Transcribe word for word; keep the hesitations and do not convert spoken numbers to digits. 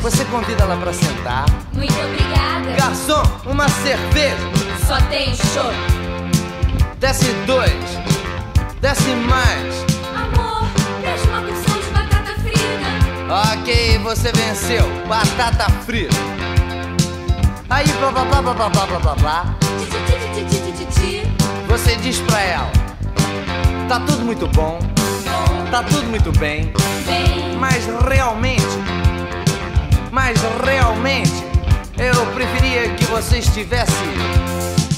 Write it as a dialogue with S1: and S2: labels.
S1: Você convida ela pra sentar.
S2: Muito obrigada.
S1: Garçom, uma cerveja.
S2: Só tem chopp.
S1: Desce dois. Desce mais.
S2: Amor, traz uma porção de batata frita.
S1: Ok, você venceu. Batata frita. Aí, blá blá blá blá blá blá blá blá blá. Você diz pra ela: tá tudo muito bom, tá tudo muito bem,
S2: Bem,
S1: mas realmente, mas realmente eu preferia que você estivesse